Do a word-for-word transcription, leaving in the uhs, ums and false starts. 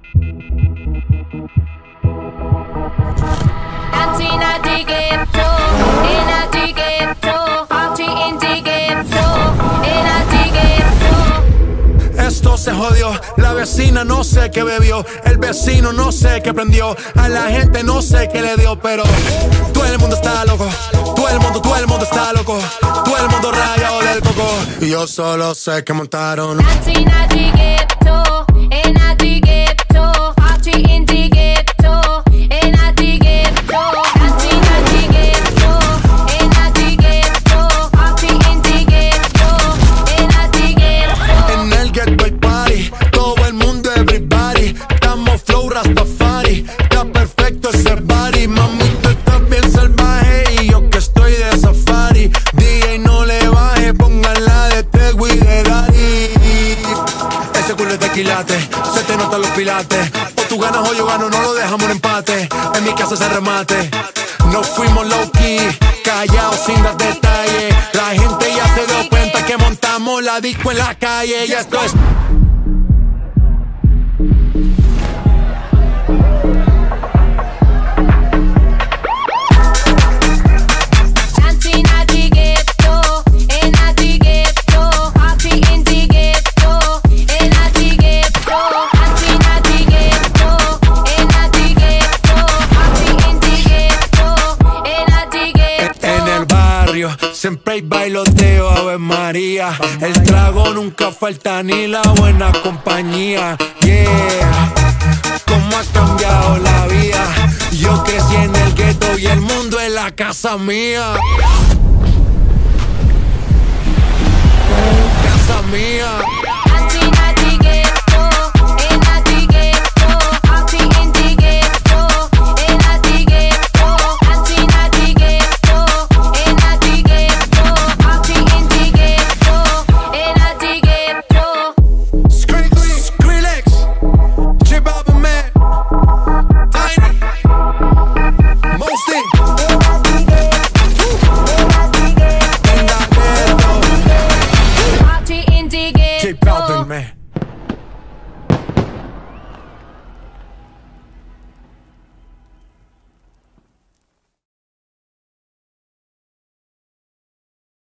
Esto se jodió, la vecina no sé qué bebió, el vecino no sé qué prendió, a la gente no sé qué le dio, pero todo el mundo está loco, todo el mundo, todo el mundo está loco, todo el mundo rayado del coco, y yo solo sé que montaron. Se te notan los pilates. O tú ganas o yo gano, no lo dejamos en empate. En mi casa se remate. No fuimos low key, callados sin dar detalles. La gente ya se dio cuenta que montamos la disco en la calle. Y esto es... Siempre hay bailoteo, Ave María. El trago nunca falta ni la buena compañía. Yeah, cómo ha cambiado la vida. Yo crecí en el gueto y el mundo es la casa mía. Casa mía. Keep helping me.